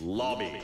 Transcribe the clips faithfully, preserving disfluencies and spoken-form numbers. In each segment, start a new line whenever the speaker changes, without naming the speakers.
Lobby.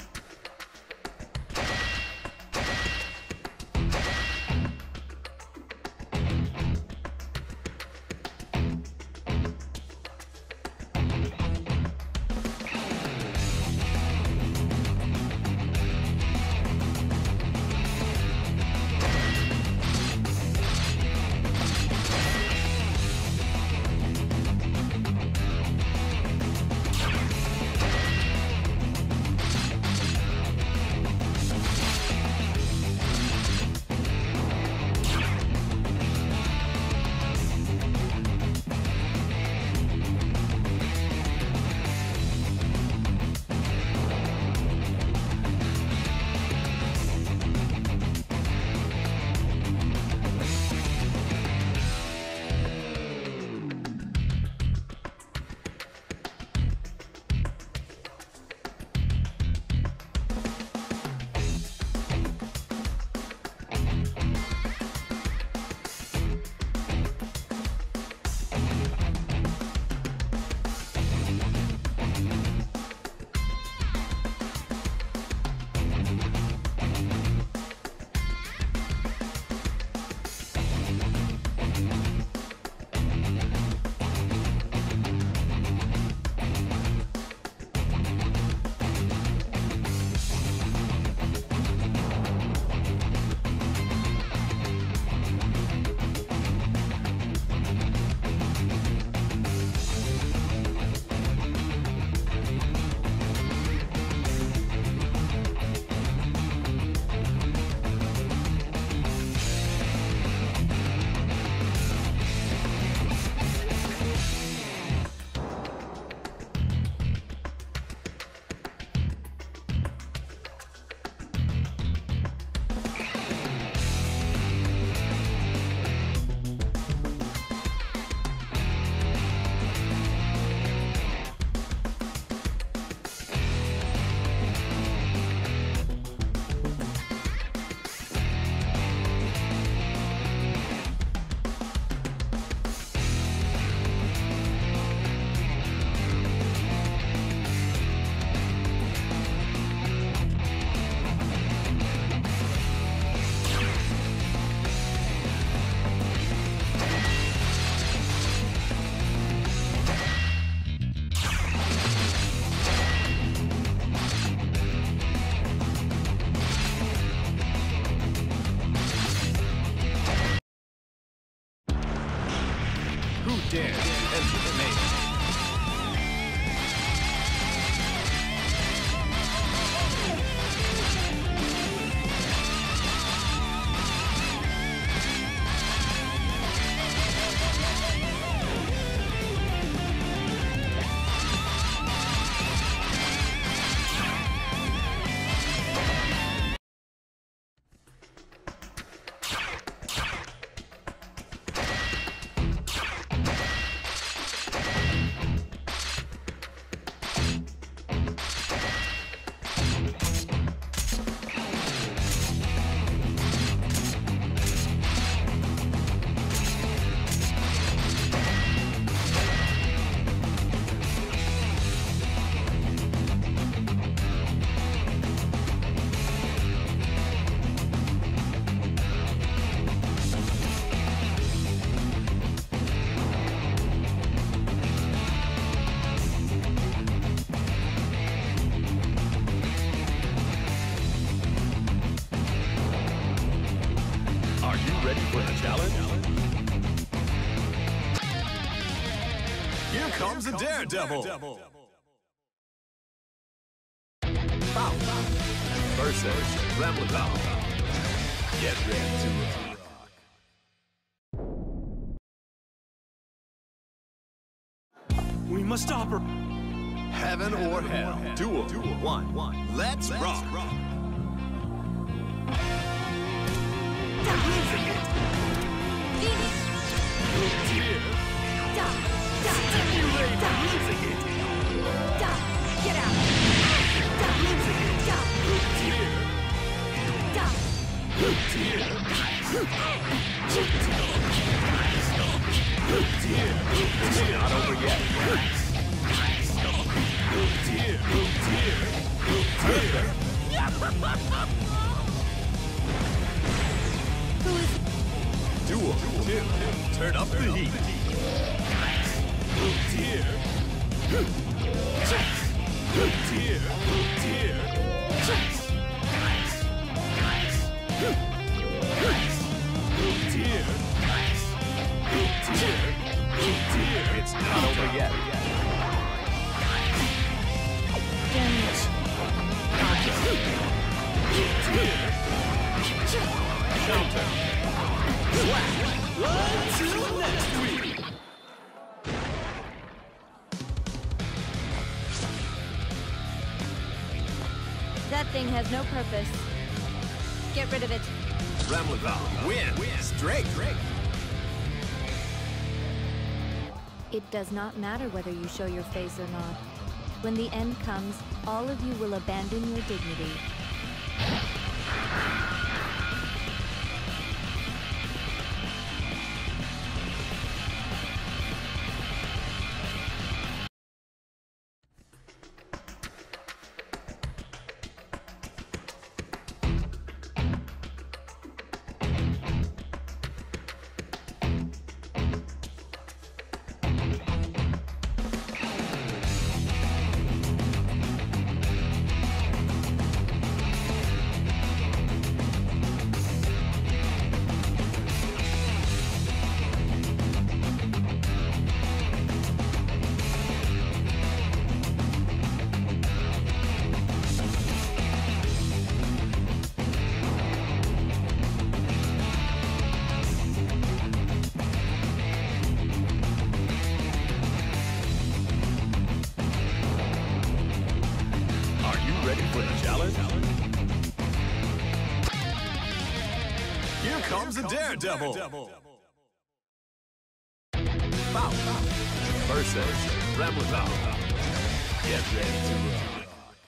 Dare to enter the maze.
Ready for the challenge? Here comes a daredevil! Foul! Versus Ramladon. Get ready to rock.
We must stop her.
Heaven or hell. Duel. One. Let's rock.
Losing it! Stimulate! Losing it! Get out! Losing it!
It's not over yet.
Dear, oh dear.
Perfect.
Who is
Duel two. Turn up the heat. Dear. Dear. Dear. Dear. Dear. It's not over yet.
damage?
Counter. Until next week.
That thing has no purpose. Get rid of it.
Ramlathon win. Straight.
It does not matter whether you show your face or not. When the end comes, all of you will abandon your dignity.
Ready for the challenge? Here comes a daredevil. Bow. Versus Ramlathon. Get ready to rock.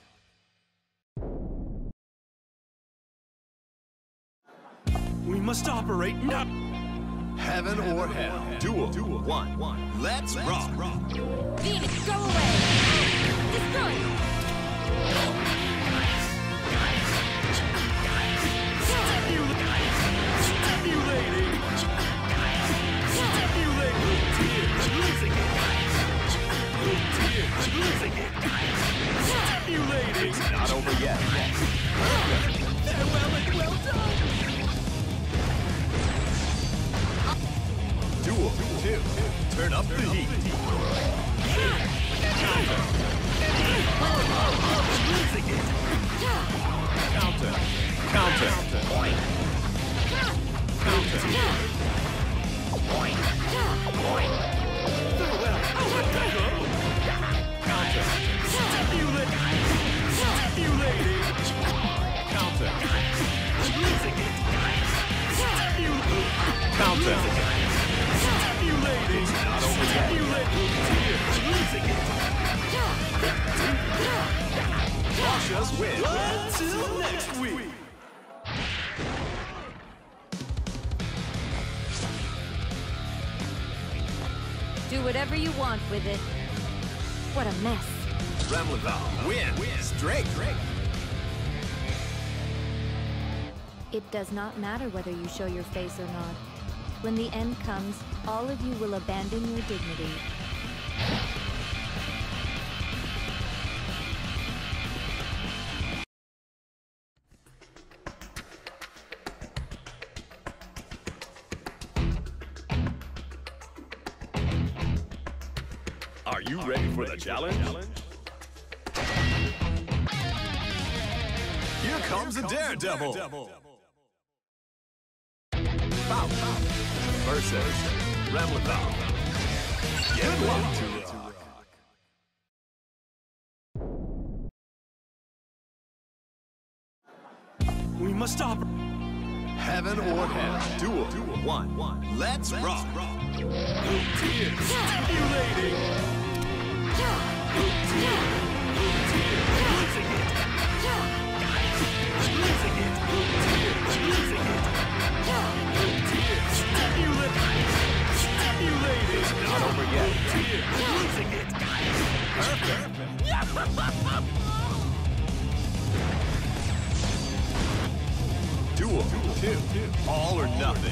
We must operate now. Heaven or hell. Duel. One. Let's rock.
Phoenix, go away! Destroy!
It's not over yet.
Farewell and well done!
Duel two. Turn up the heat. Counter. Counter. Counter. Counter. Counter. Counter. It's not over yet. Lasha's win. Until next week.
Do whatever you want with it. What a mess.
Ramlathon win. Straight.
It does not matter whether you show your face or not. When the end comes, all of you will abandon your dignity.
Are you ready for the challenge? Here comes a daredevil. Bow. Versus Ramlathon. Get ready to rock. We must stop. Heaven or hell. Duel. One. Let's rock. Stimulating. Losing it. Losing it. Losing it. Stimulating. It's not over yet. Losing it. Perfect. two. All or nothing.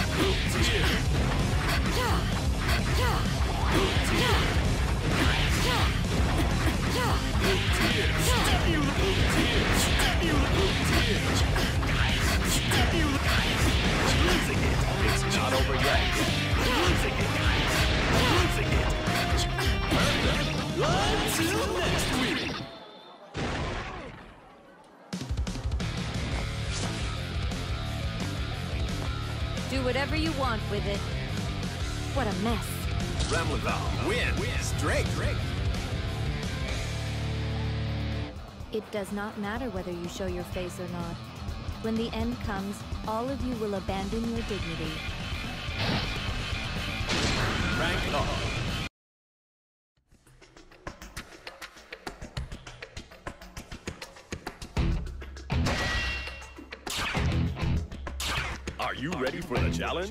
It's not over yet. Losing it. Losing it. Perfect. Until next week.
Do whatever you want with it. What a mess.
Remleval wins straight.
It does not matter whether you show your face or not. When the end comes, all of you will abandon your dignity.
Rank up. Are you ready for the challenge?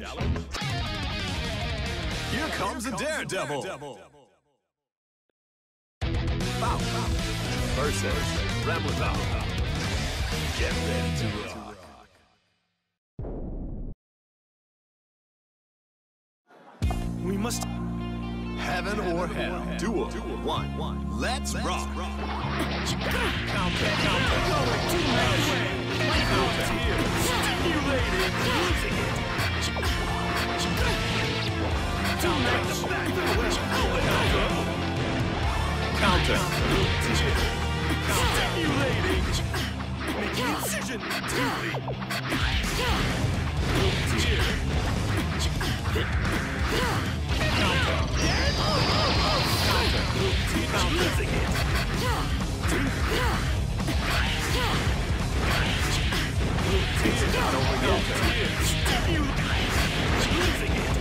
Here comes a daredevil. Bow. Versus Remleval. Get ready to rock. We must. Heaven or hell. Duel. One. Let's rock. Counter. Counter. Going too much. Counter. Stimulated. Losing it. Counter. Counter. Stimulating. Making incision. Losing it. It's not over yet. Losing it.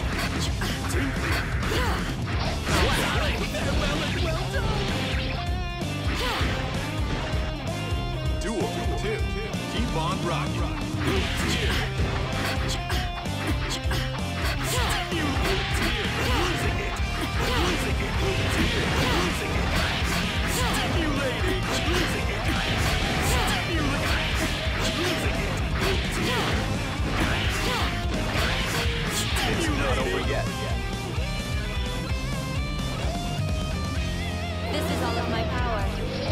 Duel two. Keep on rocking. Losing it. Losing it. Losing it. Losing it. Stimulating. Losing it. Stimulating. Losing it. It's not over yet.
This is all of my power.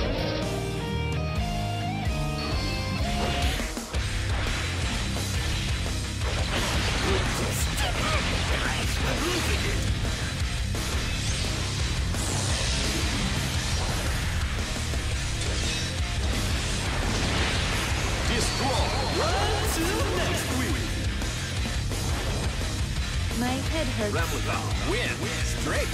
Losing it. Destroy. Run to next week.
My head hurts.
Remleval wins straight.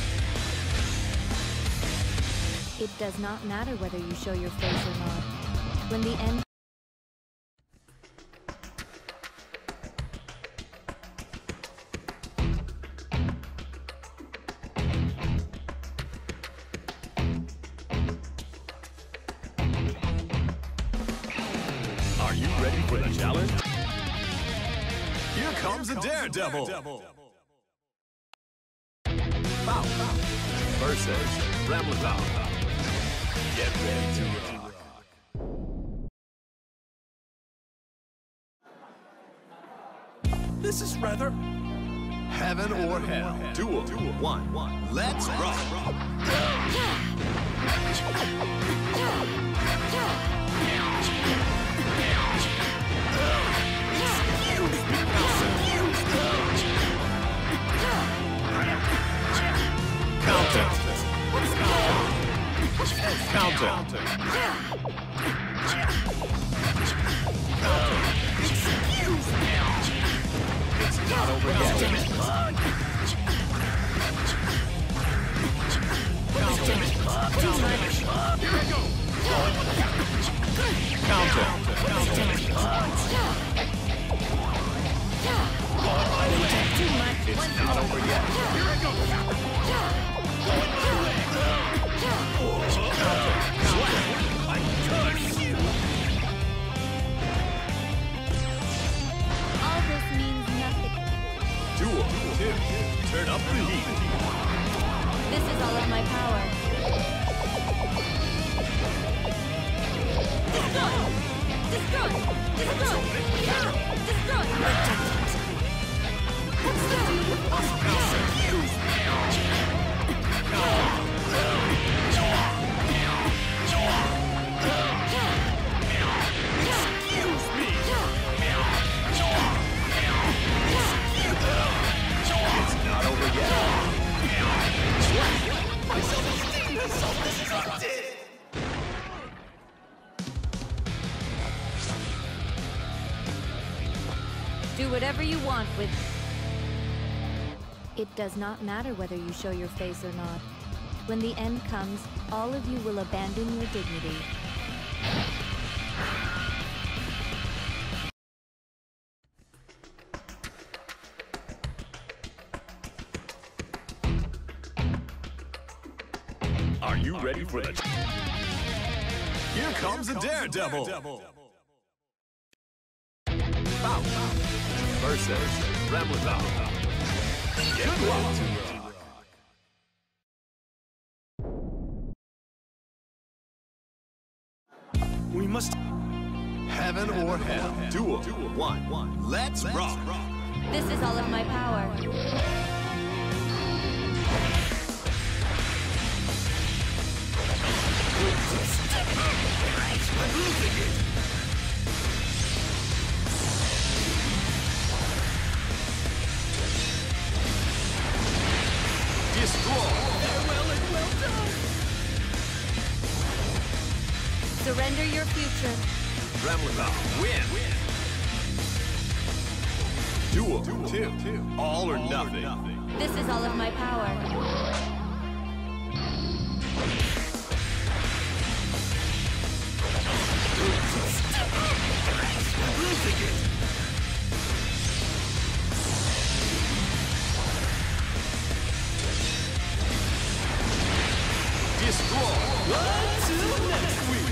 It does not matter whether you show your face or not. When the end
Are you ready for the challenge? Here comes a daredevil. Bow. Versus Remleval. Get ready to rock. This is rather heaven or hell. Duel one. Let's rock. Counter. Counter. Excuse me. It's not over yet. Counter. Here we go. Counter. It's not over yet. Here we go.
all this means nothing.
Duel two. Turn up the heat.
This is all of my power. Destroy! Destroy! Destroy! Yeah! Destroy! Do whatever you want with... It does not matter whether you show your face or not. When the end comes, all of you will abandon your dignity.
Are you ready for the... Here comes a daredevil! Bow versus Ramlethal. Get ready to rock. We must... Heaven or hell. Duel. One. Let's rock.
This is all of my power.
I'm losing it! Destroy! Farewell and well done!
Surrender your future.
Ramlethal, win! Duel. Two. All or nothing.
This is all of my power.
I'm losing it! Destroy! Until next week!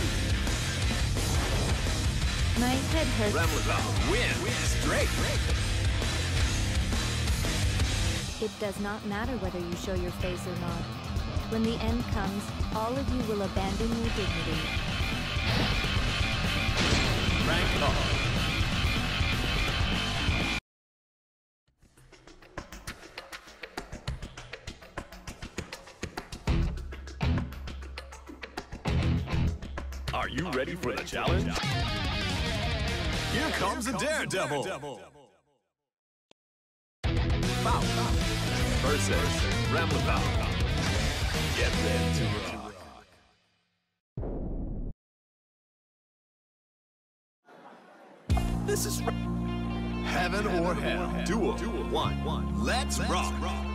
My head hurts.
Ramlethal, win! Straight!
It does not matter whether you show your face or not. When the end comes, all of you will abandon your dignity.
Rank up. Are you ready for the challenge? Here comes a daredevil! Bow versus Ramlethal. Get ready to rock. This is Heaven or Hell. Duel. One. Let's rock.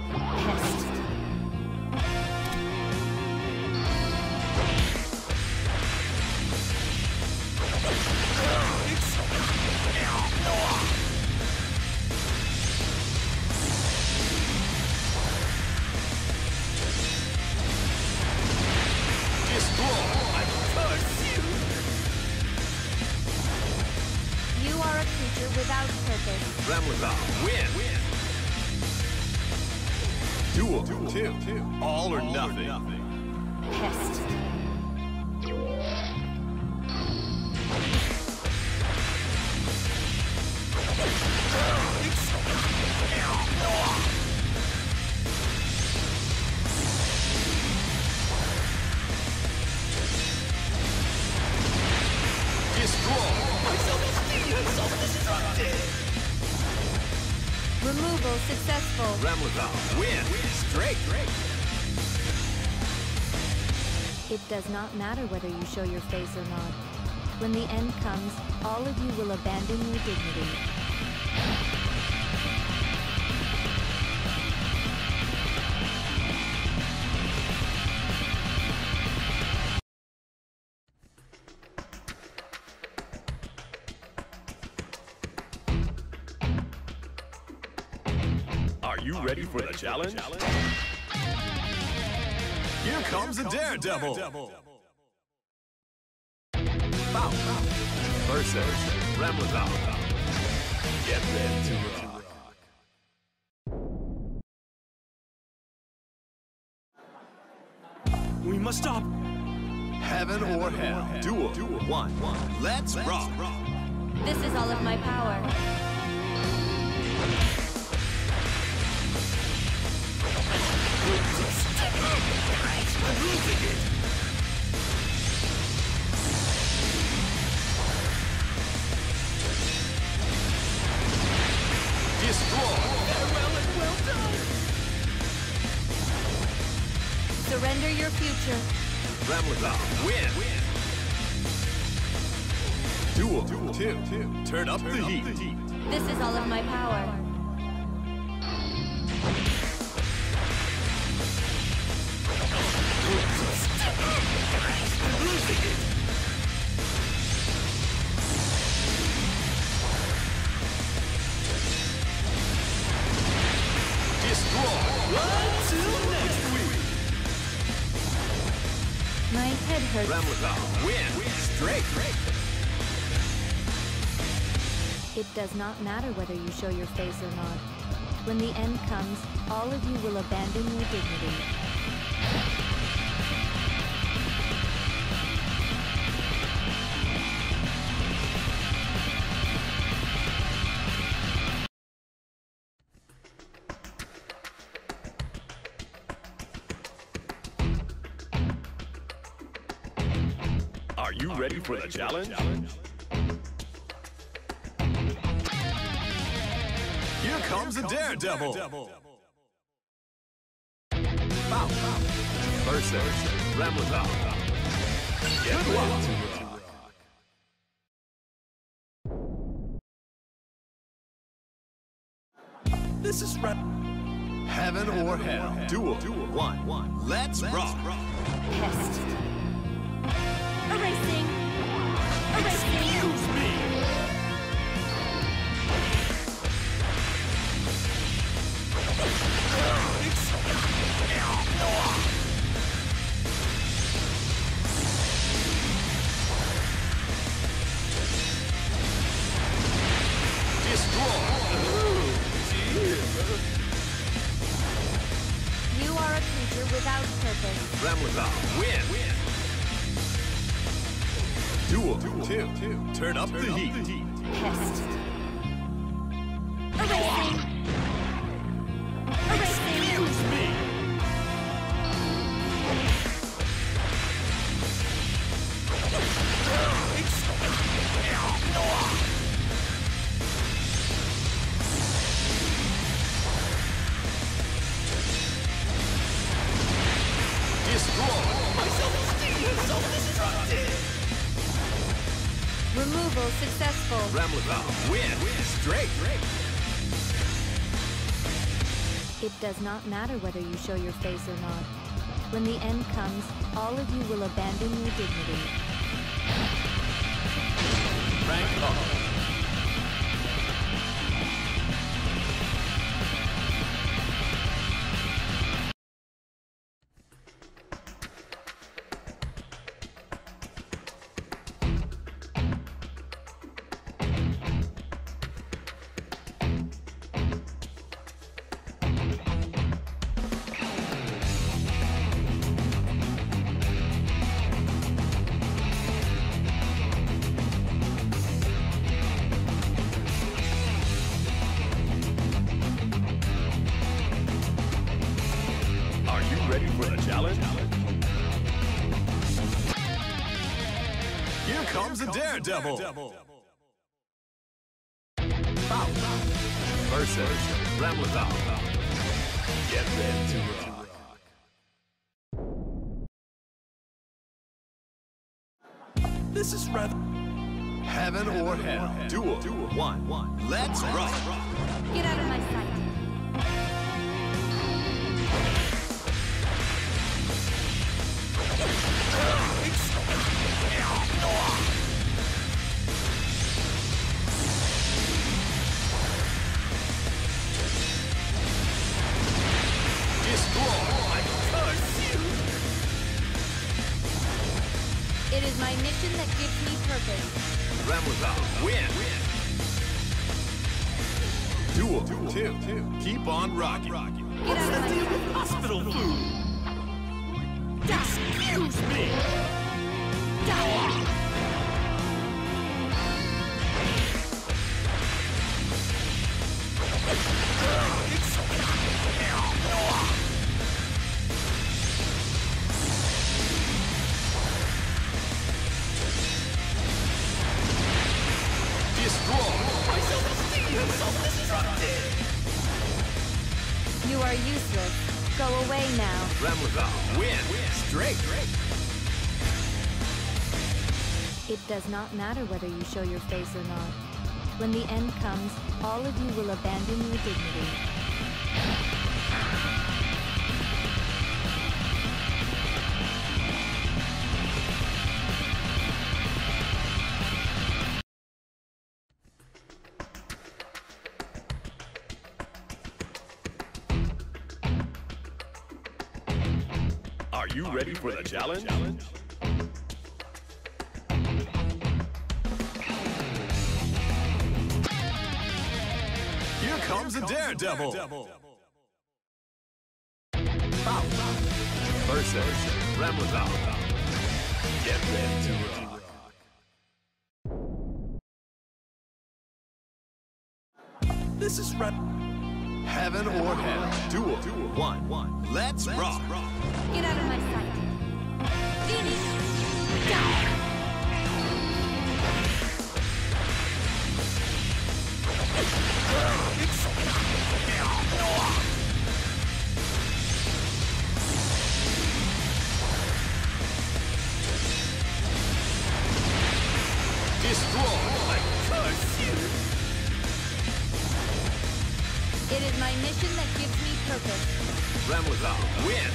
You are a creature without purpose.
Ramlethal, win! Duel. Two. All or nothing.
Pest. Removal successful.
Ramlethal, win! Straight!
It does not matter whether you show your face or not. When the end comes, all of you will abandon your dignity.
Are you ready for the challenge? Here comes a daredevil! Bow versus Ramlethal. Get ready to rock. We must stop. Heaven or hell. Duel. One. Let's rock.
This is all of my power.
I'm losing it! Destroy! Farewell and well done!
Surrender your future.
Ramlethal, win! Duel. Two. Turn up the heat.
This is all of my power. My head hurts.
Ramlethal, win! Straight!
It does not matter whether you show your face or not. When the end comes, all of you will abandon your dignity.
Are you ready for the challenge? Here comes a daredevil! Bow, bow. Versus Ramlethal. Get ready to rock. This is Ram. Heaven or Hell. Duel. One. Let's rock.
Pest. Erasing! Erasing!
Excuse me! Destroy!
You are a creature without purpose.
Ramlethal, win! Duel two. Turn up the heat.
Pest. Erasing! Erasing!
Excuse me!
Removal successful.
Ramlethal, win! Straight!
It does not matter whether you show your face or not. When the end comes, all of you will abandon your dignity.
Rank up. Ready for the challenge? Here comes a daredevil! Bow. Versus Ramlethal. Get ready to rock. This is rather Heaven or Hell. Duel. One. Let's rock.
Get out of my sight. It is my mission that gives me purpose.
Ramlethal, win! Duel two. Keep on rocking.
Get out of my sight.
Hospital food! Excuse me!
Die! You are useless. Go away now.
Ramlethal, win! Straight!
It does not matter whether you show your face or not. When the end comes, all of you will abandon your dignity.
Are you ready for the challenge? Here comes a daredevil. Versus Ramlethal. Get ready to rock. This is Ram. Heaven or Hell. Duel. One. One. Let's rock.
Get out of my sight. Finish. Die.
Destroy. I curse you.
It is my mission that gives me purpose.
Ramlethal, win.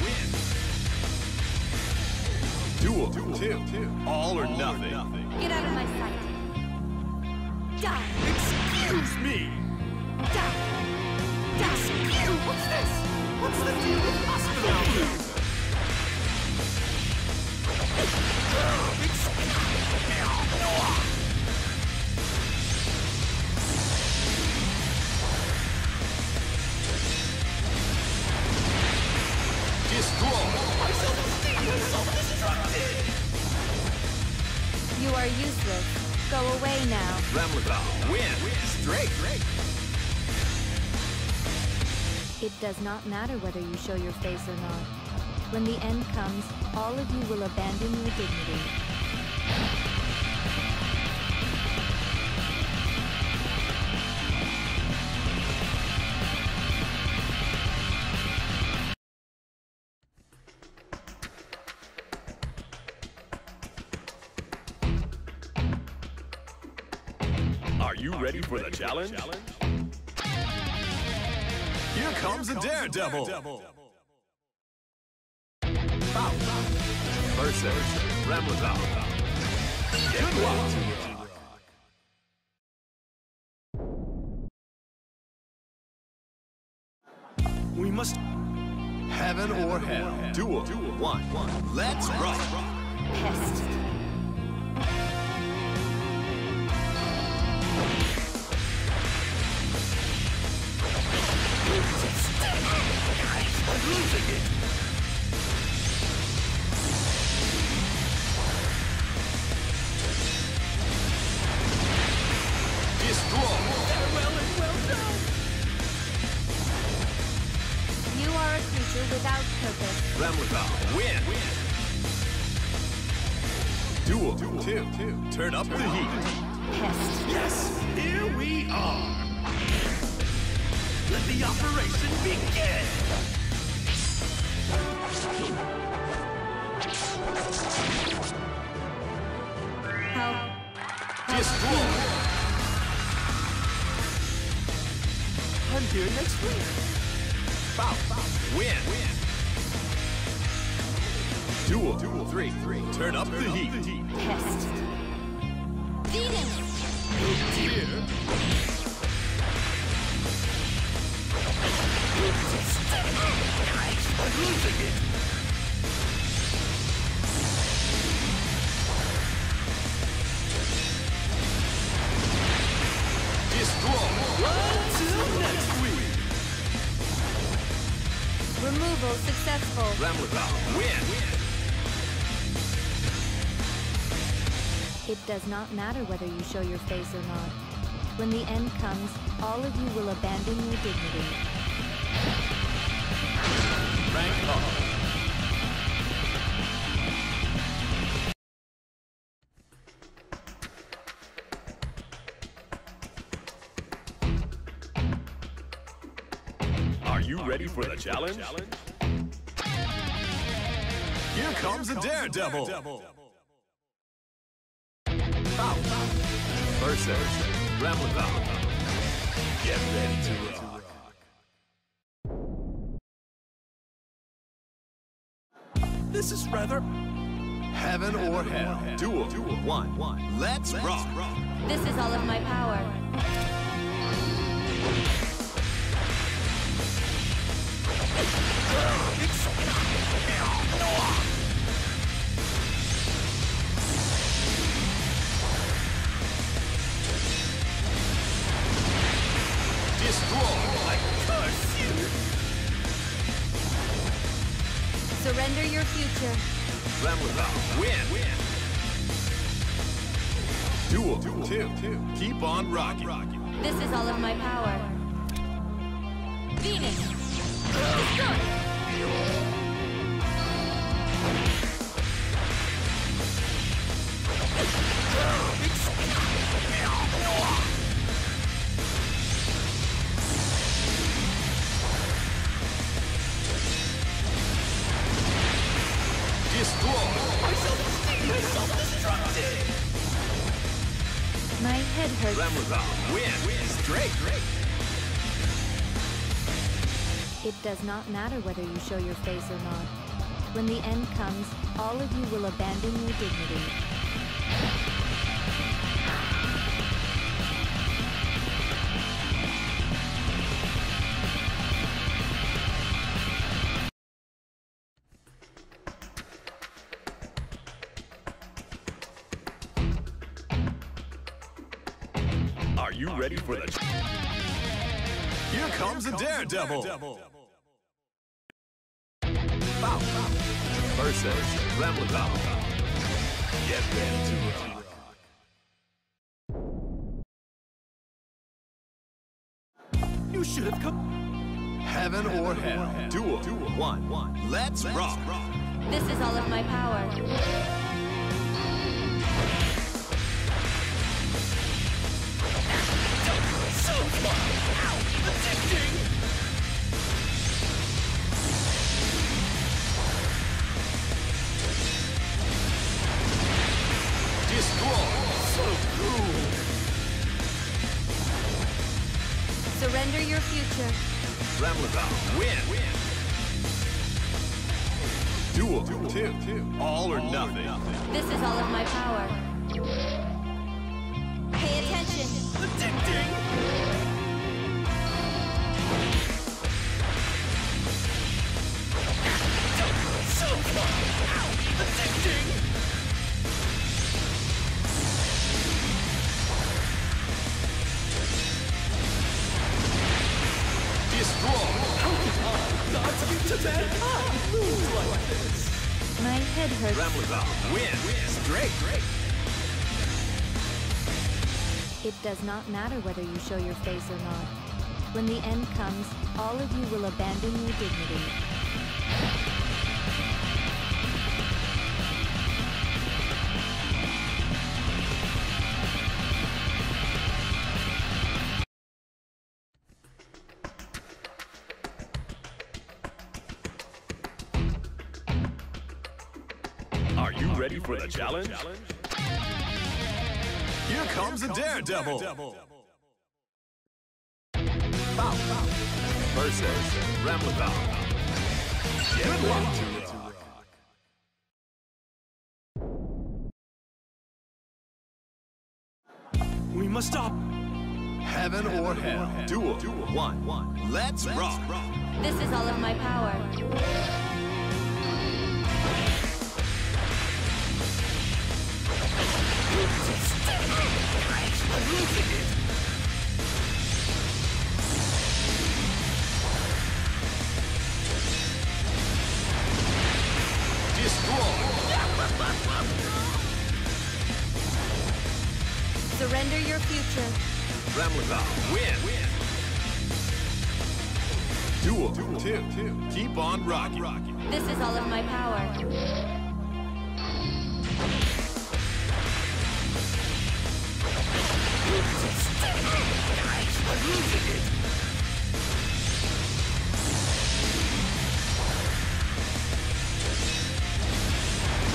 Duel. Two. All or nothing.
Get out of my sight. Die.
Excuse me.
Die. Die.
Excuse. What's this? What's the deal with hospital?
You are useless. Go away now.
Ramlethal, win. Straight.
It does not matter whether you show your face or not. When the end comes, all of you will abandon your dignity.
Are you ready for the challenge? Here comes a daredevil. Versus Ramlethal. Good luck. We must. Heaven or Hell. Duel. One. Let's rock.
Pest.
I'm losing it. Destroy. Well and well done.
You are a creature without purpose.
Ramlethal, win. Duel. Two. Turn up the heat.
Pest.
Yes, here we are. Let the operation begin!
How?
Destroy! I'm here next week. Bow. Win. Duel. Three. Turn up the heat.
Pest. Venus!
Oh dear. I'm losing it! Destroy! Until next week!
Removal successful.
Ramlethal, win!
It does not matter whether you show your face or not. When the end comes, all of you will abandon your dignity.
Rank up. Are you ready for the challenge? Here comes a daredevil. Versus Ramlethal. Get ready to rock. This is rather heaven or hell. Duel. One. One. Let's rock.
This is all of my power.
Destroy. I curse you.
Surrender your future.
Ramlethal. Win. Duel. Two. Keep on rocking.
This is all of my power. Venus. Destroy. My head hurts.
Ramlethal. Win. Straight.
It does not matter whether you show your face or not. When the end comes, all of you will abandon your dignity.
Are you ready for the... Here comes a daredevil! Bow. Versus Ramlethal. Get ready to rock. You should have come... Heaven or hell. Duel. One. Let's rock.
This is all of my power.
So far! Ow! Addicting! Destroy! So cool!
Surrender your future.
Ramlethal. Win! Duel. Two. All or nothing.
This is all of my power. Pay attention.
Addicting! So far! Ow! Addicting! Destroy! Not to mankind moves like this!
My head hurts.
Ramlethal. Win! Straight!
It does not matter whether you show your face or not. When the end comes, all of you will abandon your dignity.
Are you ready for the challenge? Here comes a daredevil! Bow. Versus Ramlethal. Get ready to rock. We must stop. Heaven or hell. Duel. One. Let's rock.
This is all of my power.
I'm losing it! Destroy!
Surrender your future.
Ramlethal. Win! Duel. Two. Keep on rocking.
This is all of my power.
I'm losing it!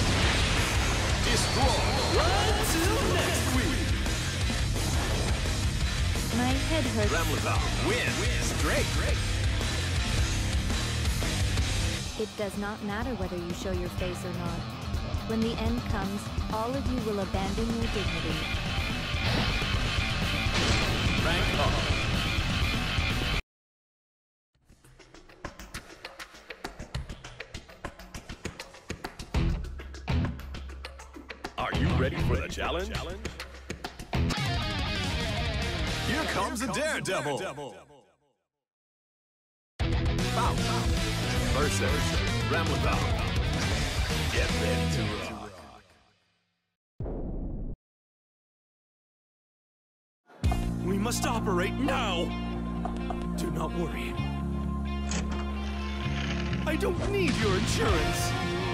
Destroy! Until next week!
head hurts.
Remlethal wins. Straight.
It does not matter whether you show your face or not. When the end comes, all of you will abandon your dignity.
Rank up. Are you ready for the challenge? Here comes a daredevil. Bow. Versus Remlethal. Get ready to rock. We must operate now. Do not worry. I don't need your insurance.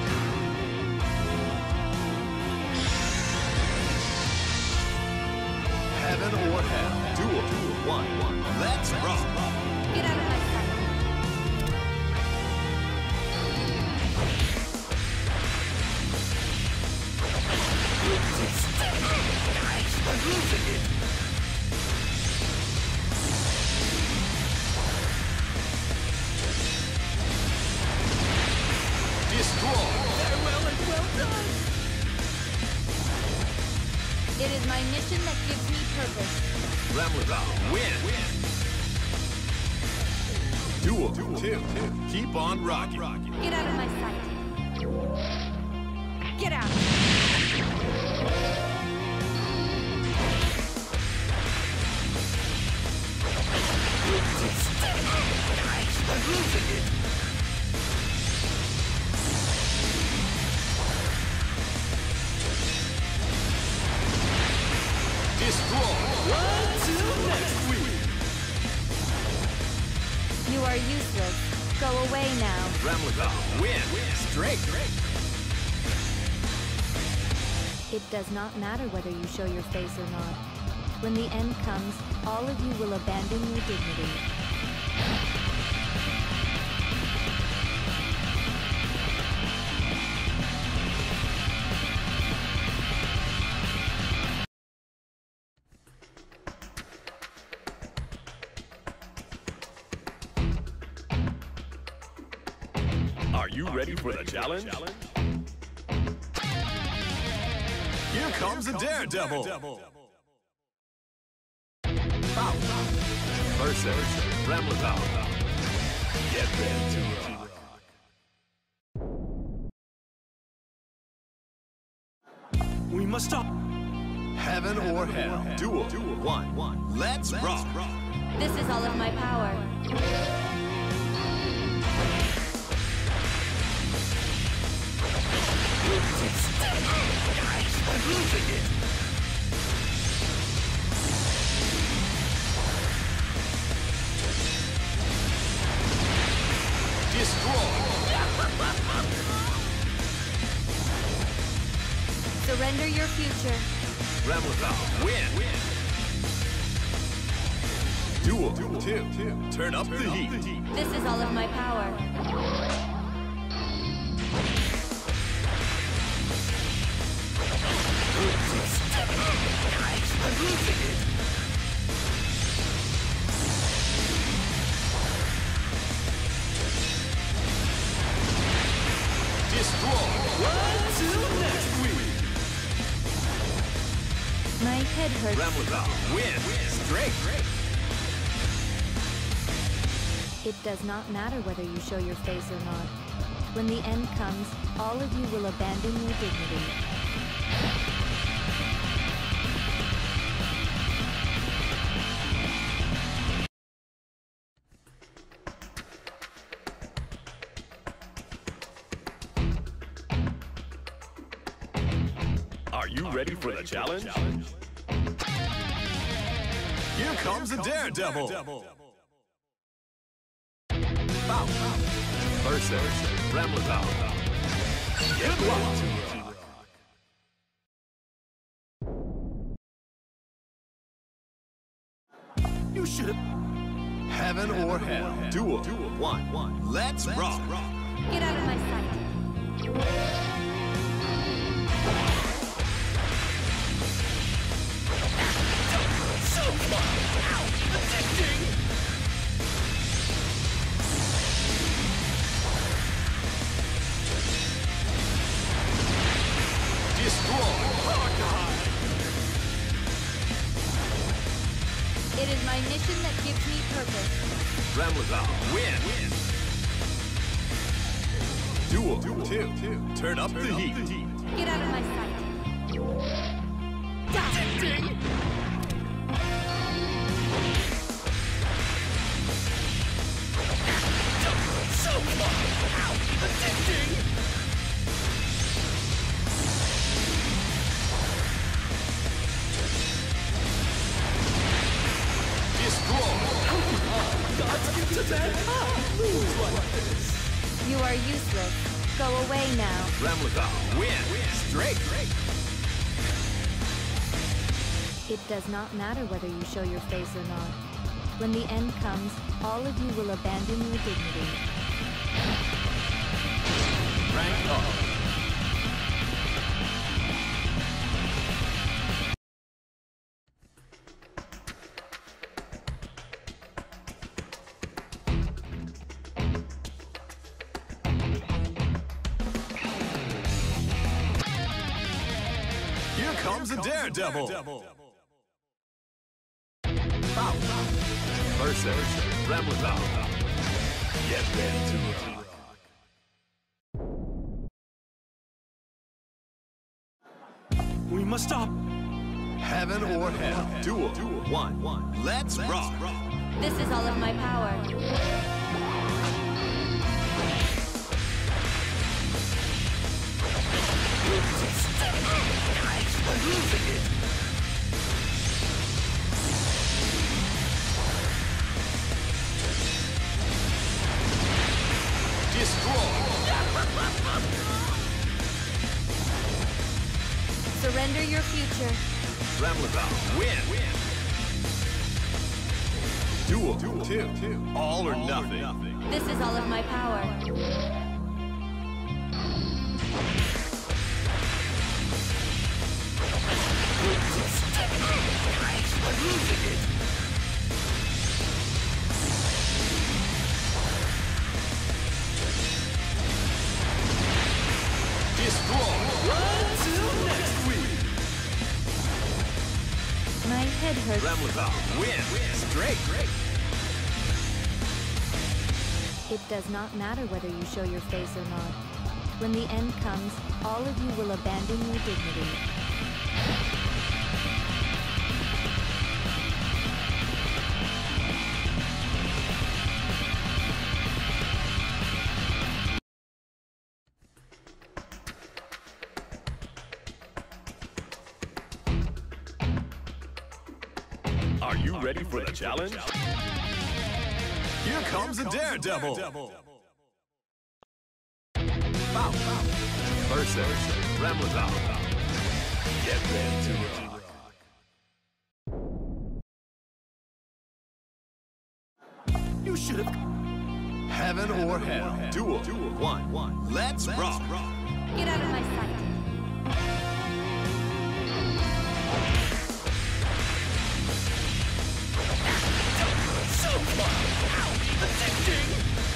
Heaven or hell. Duel. One. Let's rock.
Get out of my sight.
I'm losing it. Destroy. Farewell and well done.
It is my mission that gives me purpose.
Remlethal win. Duel. Two. Keep on rocking.
Get out of my sight. Get out.
I'm losing it. Destroy. Until next week.
You are useless. Go away now.
Remlethal win. Straight.
It does not matter whether you show your face or not. When the end comes, all of you will abandon your dignity.
Are you ready for the challenge? Here comes a daredevil. Bow. Versus Remlethal. Get ready to rock. We must stop. Heaven or hell. Duel. One. Let's rock.
This is all of my power.
I'm losing it. Destroy.
Surrender your future.
Remlethal win. Duel. Two. Turn up the heat.
This is all of my power.
I'm losing it. Destroy. Until next week.
My head hurts.
Remlethal win. Straight.
It does not matter whether you show your face or not. When the end comes, all of you will abandon your dignity.
Are you ready for the challenge? Here comes a daredevil. Bow. Versus Remlethal. Get ready to rock. You should have. Heaven or hell. Duel. One. Let's rock.
Get out of my sight.
So far. Ow.
It is my mission that gives me purpose.
Ramlethal, win! Duel, Duel two. two. Turn up Turn the up heat. The heat.
Get out of my sight. Die!
So far! Ow! Addicting!
God's gift to mankind! Lose like this!
You are useless. Go away now.
Ramlethal, win! Straight!
It does not matter whether you show your face or not. When the end comes, all of you will abandon your dignity.
Rank up. Here comes a daredevil. Versus Ramlethal. Get ready to rock.
We must stop!
Heaven or hell. Duel. One. Let's rock.
This is all of my power.
I'm losing it. Destroy.
Surrender your future.
Ramlethal, win. Duel. Two. All or nothing.
This is all of my power.
I'm losing it. Destroy.
Until next week!
My head hurts.
Ramlethal, win. Straight.
It does not matter whether you show your face or not. When the end comes, all of you will abandon your dignity.
Are you ready for the challenge? Here comes a daredevil. Versus Ramlethal. Get ready to rock.
You should have...
Heaven or hell. Duel. One. Let's rock.
Get out of my sight.
So far! Ow! Addicting!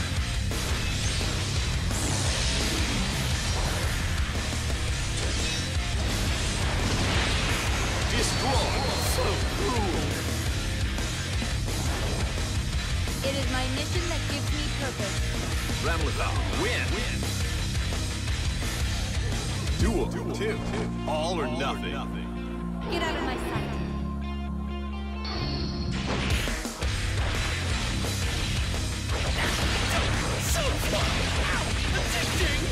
Destroy! So cool!
It is my mission that gives me purpose.
Ramlethal, win! Duel. Two. All or nothing.
Get out of my sight.
So far! Ow! Addicting!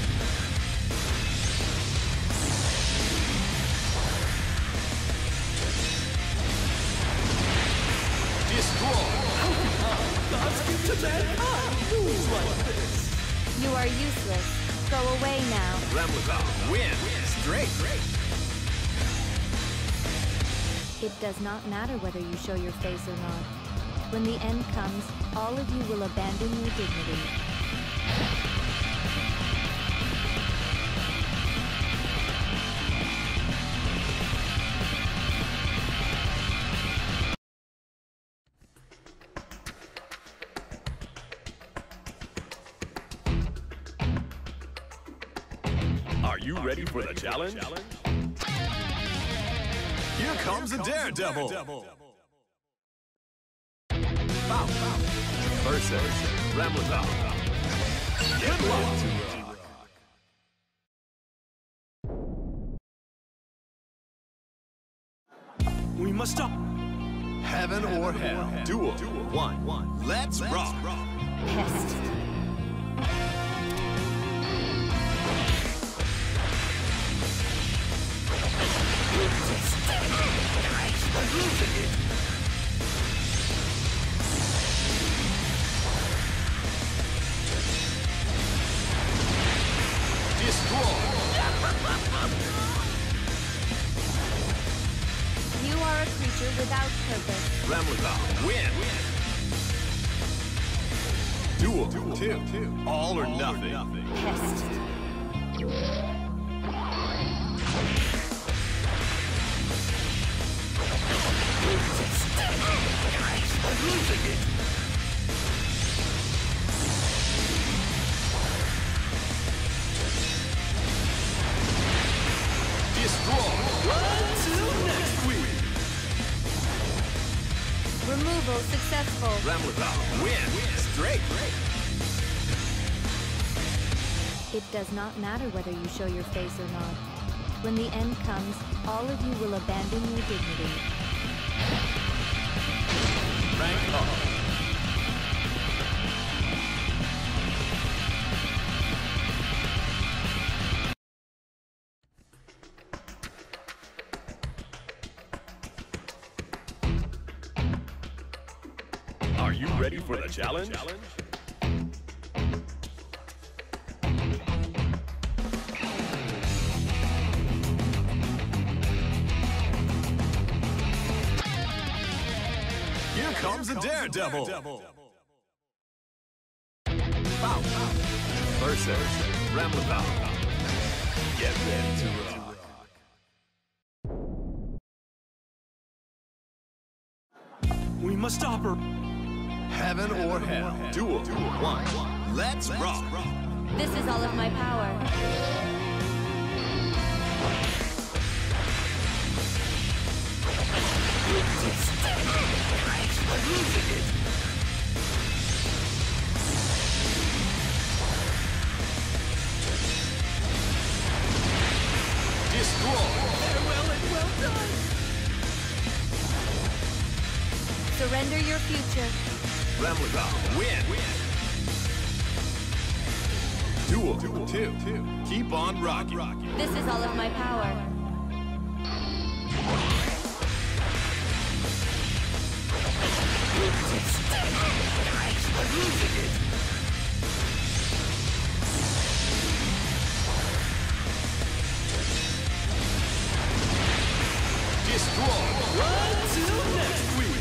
Destroy!
God's gift to mankind! Lose like this!
You are useless. Go away now.
Ramlethal, win! Straight!
It does not matter whether you show your face or not. When the end comes, all of you will abandon your dignity.
Are you ready for the challenge? Here comes a daredevil. Bout versus Ramlethal. Get ready to rock.
We must stop.
Heaven or hell. Duel. One. Let's rock.
Pest.
I'm losing it.
Destroy.
You are a creature without purpose.
Ramlethal win. Duel. Two. All or nothing.
Pest.
I'm losing it.
Destroy.
Until next week.
Removal successful.
Ramlethal win. Straight.
It does not matter whether you show your face or not. When the end comes, all of you will abandon your dignity.
Rank up. Are you ready for the challenge? Here comes a daredevil. Bout versus Ramlethal. Get ready to rock.
We must stop her.
Heaven or hell. Duel. One. Let's rock.
This is all of my power.
I'm losing it.
Destroy.
Farewell and well done.
Surrender your future.
Ramlethal win. Duel. Two. Keep on rocking.
This is all of my power.
I'm losing it.
Destroy.
Until next week.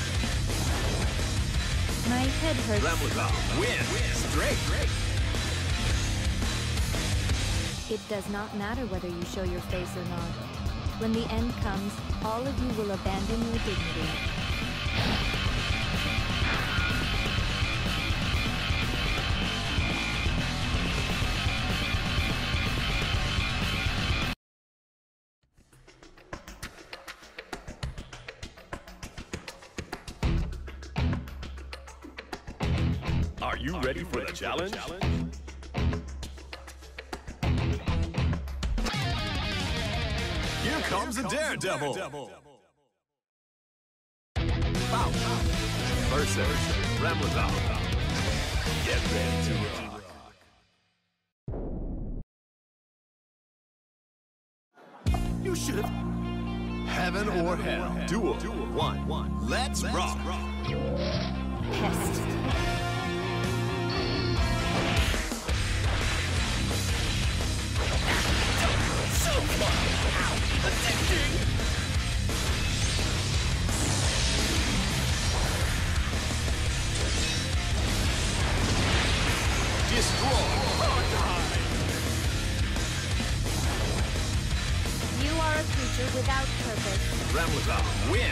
My head hurts.
Ramlethal win. Straight.
It does not matter whether you show your face or not. When the end comes, all of you will abandon your dignity.
Are you ready for the challenge? Here comes a daredevil. Bout versus Ramlethal. Get ready to rock.
You should have.
Heaven or hell. Duel. One. Let's rock.
Pest.
So far. Ow. Addicting.
Destroy.
You are a creature without purpose.
Ramlethal win.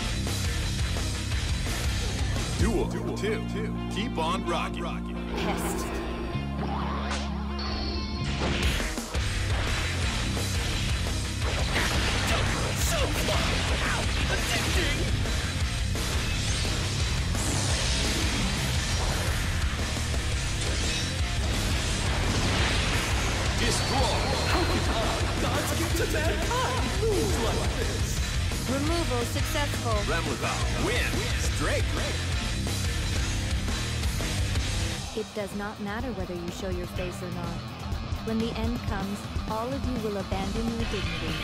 Duel. Two. Keep on rocking.
Pest.
So far. Ow. Addicting.
Successful, successful.
Remlazar wins straight.
It does not matter whether you show your face or not. When the end comes, all of you will abandon your dignity.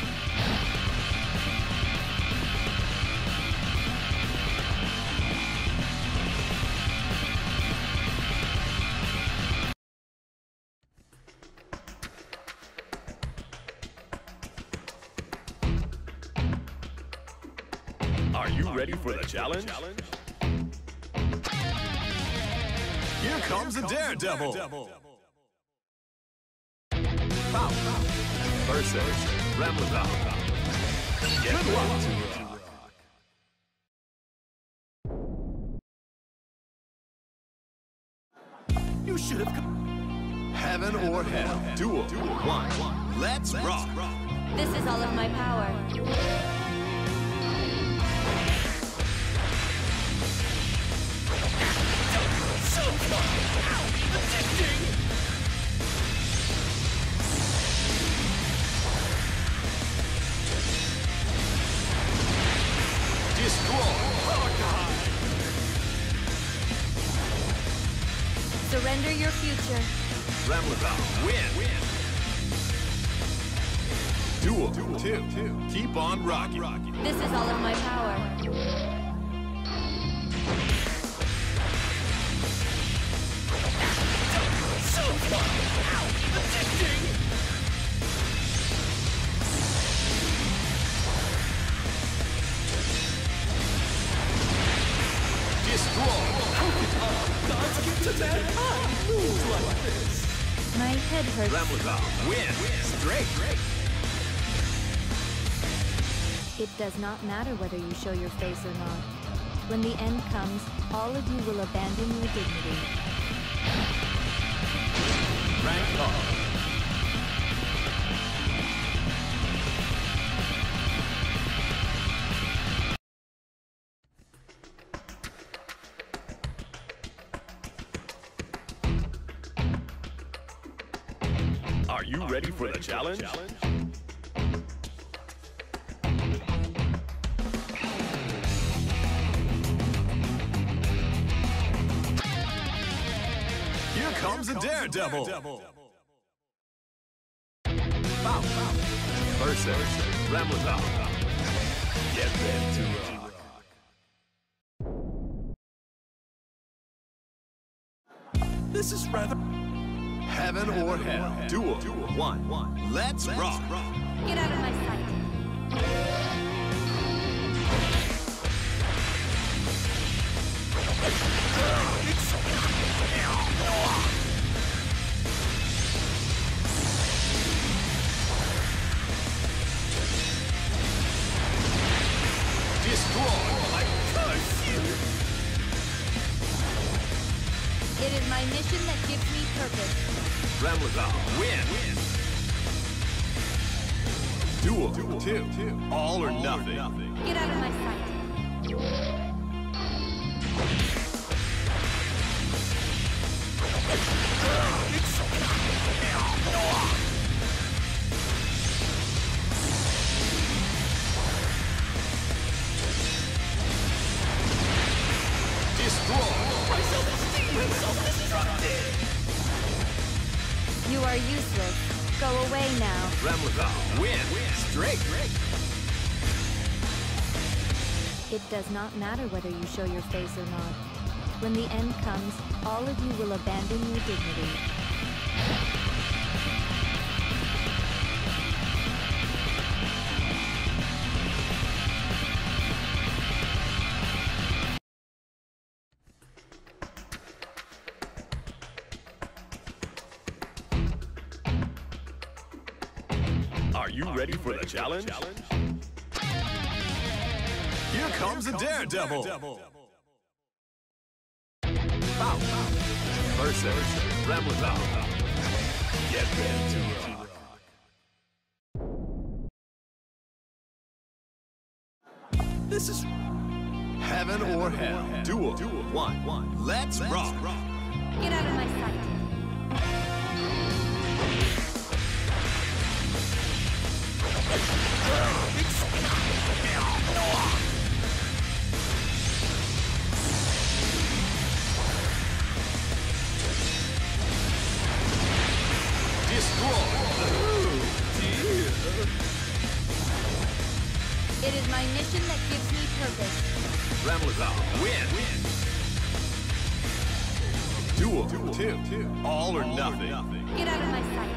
Are you ready for the challenge? Here comes a daredevil. Pow. Versus Remlazar. Get ready to rock. You should have come. Heaven or hell. Duel. One. Let's rock.
This is all of my power. Surrender your future.
Remlazar win. Duel. Two. Keep on rocking.
This is all of my power. My head hurts.
Remlazar win straight.
It does not matter whether you show your face or not. When the end comes, all of you will abandon your dignity.
Rank call. Are you ready for the challenge? Here comes a daredevil. Pow. Versus Remlazar. Get ready to rock. This is rather... Heaven or hell. Duel. One. Let's rock.
Get out of my sight. It is my mission that gives me purpose.
Remlazar win. Duel. Two. All or nothing.
Get out of my sight. You are useless. Go away now.
Remlazar win straight.
It does not matter whether you show your face or not. When the end comes, all of you will abandon your dignity.
Are you ready for the challenge? Here comes a daredevil. Pow. Versus Remlazar. Get ready to rock. This is Heaven or hell. Duel. One. Let's rock.
Get out of my sight. It is my mission that gives me purpose.
Ramlethal, win! Duel, Duel two. two. All or nothing.
Get out of my sight.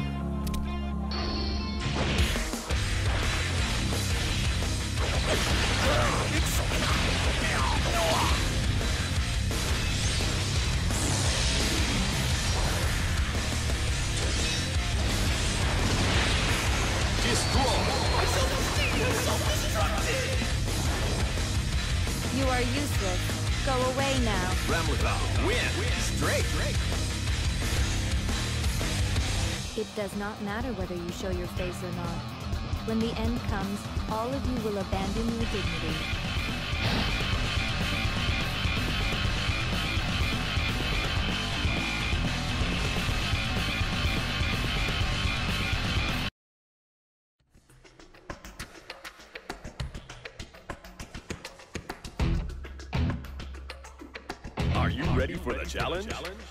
You are useless. Go away now.
Ramlethal, win! Straight!
It does not matter whether you show your face or not. When the end comes, all of you will abandon your dignity.
Are you ready for the challenge?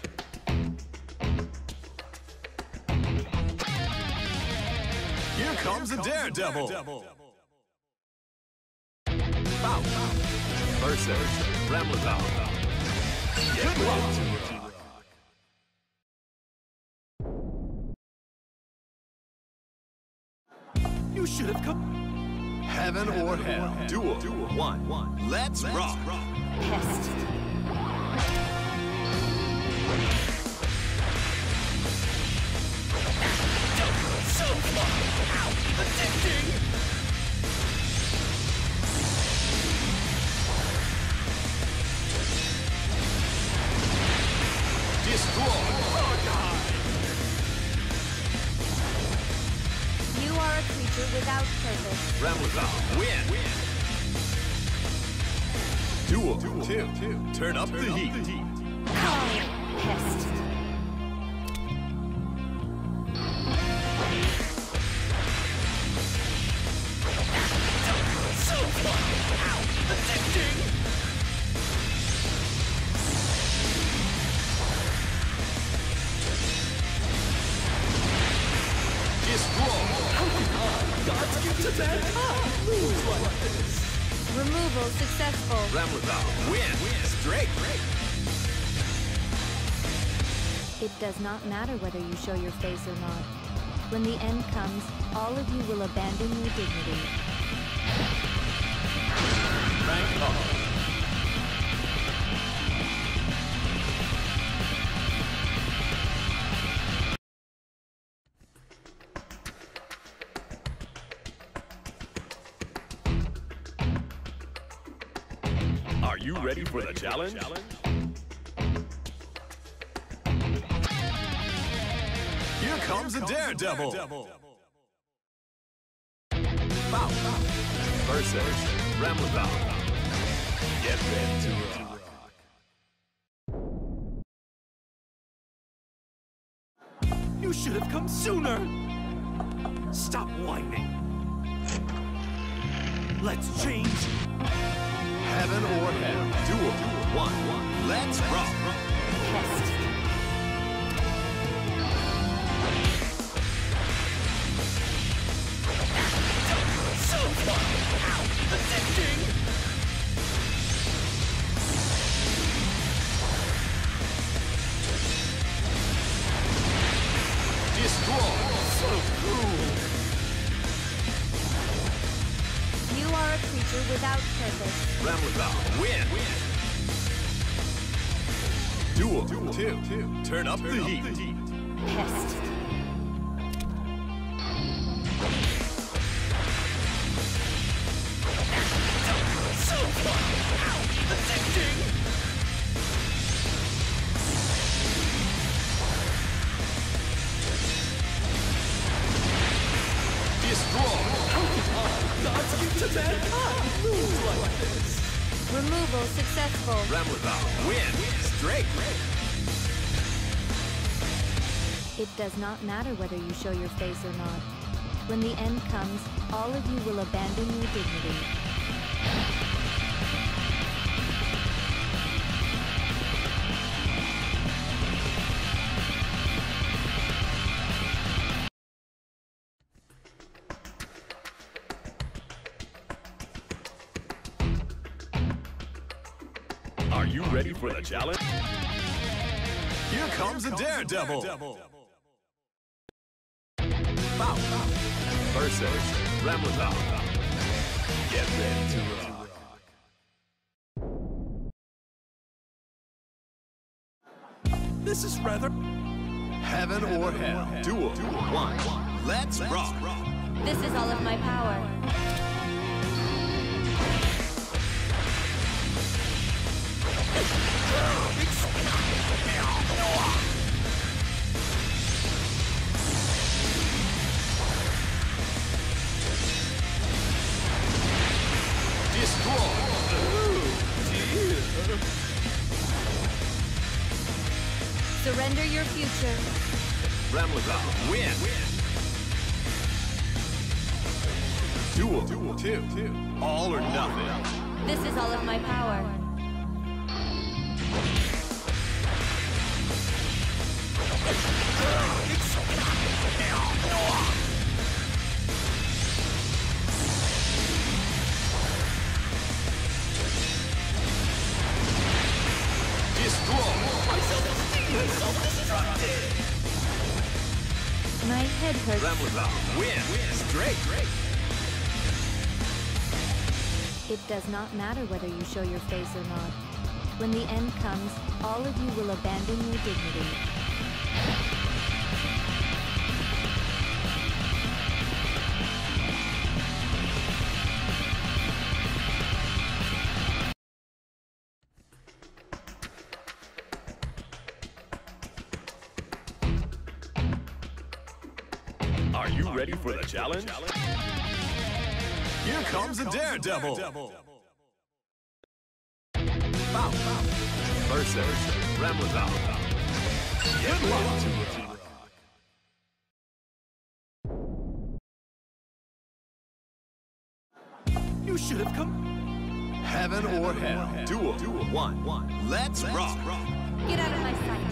Here comes a daredevil! Bow! Versus Ramlethal. Get ready to rock!
You should have come.
Heaven or hell. Duel. One. Let's rock!
Pest.
So far! Ow! Addicting!
Destroy!
You are a creature without purpose.
Ramlethal, win! Duel. Two. Turn up the heat.
Pest.
So far! Ow! Addicting!
Destroy!
God's gift to mankind! Moves like this!
Removal successful.
Ramlethal, win! Straight!
It does not matter whether you show your face or not. When the end comes, all of you will abandon your dignity.
Rank up. Are you ready for the challenge? Here comes a daredevil! Bow! Versus Ramlethal. Get ready to rock.
You should have come sooner! Stop whining! Let's change!
Heaven or hell. Duel. One. Let's rock.
Pest.
So far! Ow! Addicting!
Destroy.
So cruel!
You are a creature without purpose.
Ramlethal, win. Duel. Two. Turn up the heat.
Pest.
So far! Ow! Addicting!
Destroy.
God's gift to mankind! Moves like this!
Removal successful.
Ramlethal, win. Straight.
It does not matter whether you show your face or not. When the end comes, all of you will abandon your dignity.
Are you ready for the challenge? Here comes a daredevil. Bow. Versus Ramlethal. Get ready to rock.
This is rather...
Heaven or hell. Duel. One. Let's rock.
This is all of my power.
Destroy.
Surrender your future.
Ramlethal win. Duel. Two. All or nothing.
This is all of my power. My head hurts.
Ramlethal win. Straight.
It does not matter whether you show your face or not. When the end comes, all of you will abandon your dignity.
Are you ready for the challenge? Here comes a daredevil. Bow. Versus Ramlethal. Get ready to rock.
You should have come...
Heaven or hell. Duel. One. Let's rock.
Get out of my sight.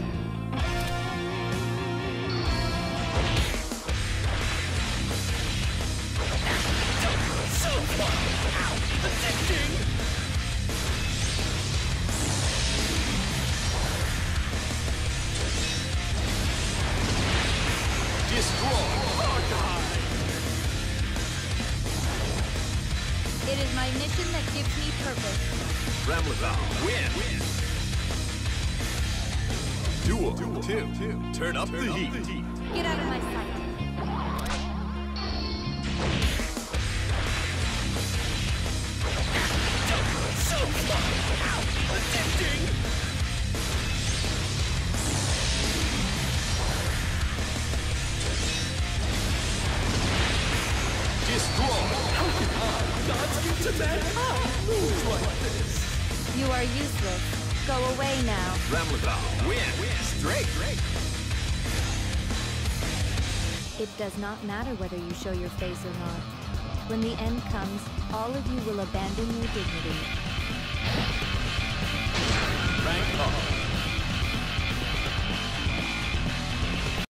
It is my mission that gives me purpose.
Ramlethal win. Duel. Two. Turn up the heat.
Get out of my sight.
God's gift to mankind moves like this.
You are useless. Go away now.
Ramlethal win. Straight.
It does not matter whether you show your face or not. When the end comes, all of you will abandon your dignity.
Rank up.